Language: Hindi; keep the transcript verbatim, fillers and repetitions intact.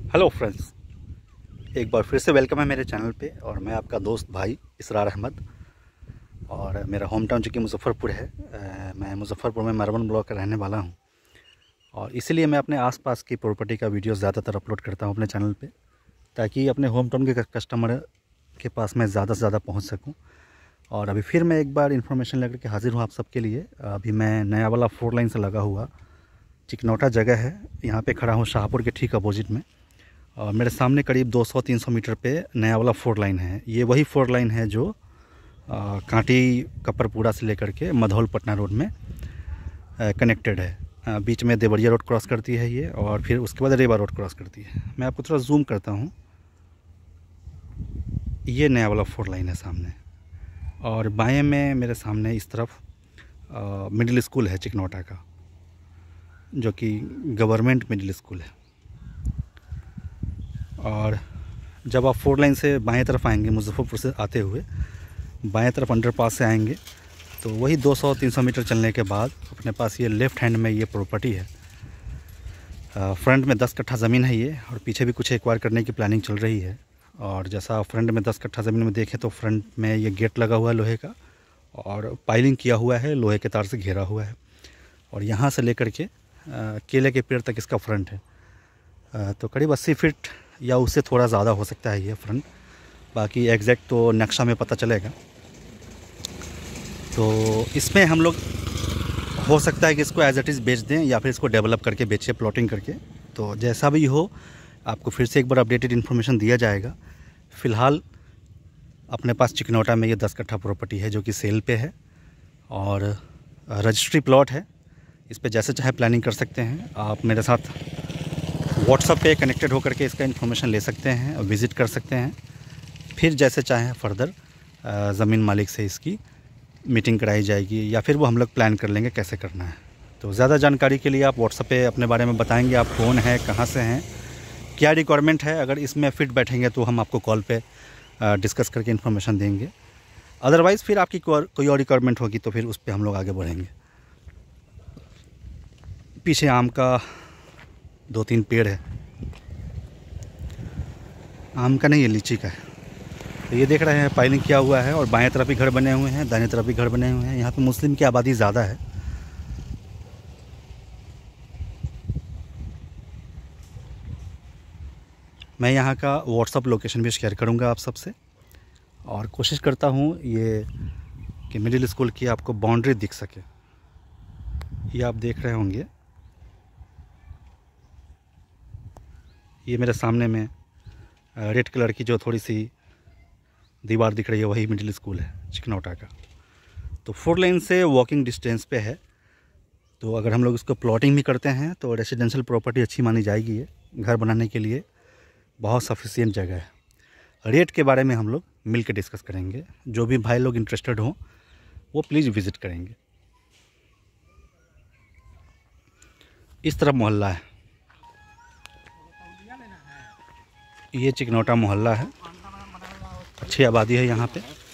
हेलो फ्रेंड्स, एक बार फिर से वेलकम है मेरे चैनल पे। और मैं आपका दोस्त भाई इसरार अहमद। और मेरा होम टाउन चूँकि मुजफ्फ़रपुर है, आ, मैं मुजफ्फ़रपुर में मरवन ब्लॉक का रहने वाला हूँ। और इसीलिए मैं अपने आसपास की प्रॉपर्टी का वीडियो ज़्यादातर अपलोड करता हूँ अपने चैनल पे, ताकि अपने होम टाउन के कस्टमर के पास मैं ज़्यादा से ज़्यादा पहुँच सकूँ। और अभी फिर मैं एक बार इन्फॉर्मेशन लेकर के हाज़िर हूँ आप सबके लिए। अभी मैं नया वाला फोर लाइन से लगा हुआ चिकनौटा जगह है, यहाँ पे खड़ा हूँ शाहपुर के ठीक अपोजिट में। और मेरे सामने करीब दो सौ तीन सौ मीटर पे नया वाला फोर लाइन है। ये वही फोर लाइन है जो आ, कांटी कपरपुरा से लेकर के मधौल पटना रोड में कनेक्टेड है। आ, बीच में देवरिया रोड क्रॉस करती है ये, और फिर उसके बाद रेवा रोड क्रॉस करती है। मैं आपको थोड़ा जूम करता हूँ। ये नया वाला फोर लाइन है सामने, और बाएं में मेरे सामने इस तरफ आ, मिडिल स्कूल है चिकनौटा का, जो कि गवर्नमेंट मिडिल स्कूल है। और जब आप फोर लाइन से बाएं तरफ आएंगे, मुजफ्फ़रपुर से आते हुए बाएं तरफ अंडरपास से आएंगे, तो वही दो सौ तीन सौ मीटर चलने के बाद अपने पास ये लेफ़्ट हैंड में ये प्रॉपर्टी है। फ्रंट में दस कट्ठा ज़मीन है ये, और पीछे भी कुछ एक्वायर करने की प्लानिंग चल रही है। और जैसा फ्रंट में दस कट्ठा ज़मीन में देखें तो फ्रंट में ये गेट लगा हुआ है लोहे का, और पाइलिंग किया हुआ है, लोहे के तार से घेरा हुआ है। और यहाँ से लेकर के केले के पेड़ तक इसका फ्रंट है। तो करीब अस्सी फीट या उससे थोड़ा ज़्यादा हो सकता है ये फ्रंट। बाकी एग्जैक्ट तो नक्शा में पता चलेगा। तो इसमें हम लोग हो सकता है कि इसको एज इट इज़ बेच दें, या फिर इसको डेवलप करके बेचें प्लॉटिंग करके। तो जैसा भी हो, आपको फिर से एक बार अपडेटेड इन्फॉर्मेशन दिया जाएगा। फ़िलहाल अपने पास चिकनौटा में ये दस कट्ठा प्रॉपर्टी है जो कि सेल पे है, और रजिस्ट्री प्लॉट है। इस पर जैसे चाहे प्लानिंग कर सकते हैं। आप मेरे साथ व्हाट्सएप पे कनेक्टेड होकर के इसका इन्फॉर्मेशन ले सकते हैं और विज़िट कर सकते हैं। फिर जैसे चाहें फर्दर ज़मीन मालिक से इसकी मीटिंग कराई जाएगी, या फिर वो हम लोग प्लान कर लेंगे कैसे करना है। तो ज़्यादा जानकारी के लिए आप व्हाट्सएप पे अपने बारे में बताएंगे, आप कौन है, कहाँ से हैं, क्या रिक्वायरमेंट है। अगर इसमें फिट बैठेंगे तो हम आपको कॉल पे डिस्कस करके इन्फॉर्मेशन देंगे। अदरवाइज़ फिर आपकी कोई और रिक्वायरमेंट होगी तो फिर उस पर हम लोग आगे बढ़ेंगे। पीछे आम का दो तीन पेड़ है, आम का नहीं, ये लीची का है। तो ये देख रहे हैं पाइलिंग किया हुआ है, और बाएं तरफ भी घर बने हुए हैं, दाहिने तरफ भी घर बने हुए हैं। यहाँ पे मुस्लिम की आबादी ज़्यादा है। मैं यहाँ का व्हाट्सअप लोकेशन भी शेयर करूँगा आप सबसे। और कोशिश करता हूँ ये कि मिडिल स्कूल की आपको बाउंड्री दिख सके। ये आप देख रहे होंगे, ये मेरे सामने में रेड कलर की जो थोड़ी सी दीवार दिख रही है, वही मिडिल स्कूल है चिकनौटा का। तो फोर लाइन से वॉकिंग डिस्टेंस पे है। तो अगर हम लोग इसको प्लॉटिंग भी करते हैं तो रेसिडेंशियल प्रॉपर्टी अच्छी मानी जाएगी। ये घर बनाने के लिए बहुत सफिशिएंट जगह है। रेट के बारे में हम लोग मिल के डिस्कस करेंगे। जो भी भाई लोग इंटरेस्टेड हों वो प्लीज़ विज़िट करेंगे। इस तरफ मोहल्ला है, ये चिकनौटा मोहल्ला है, अच्छी आबादी है यहाँ पे।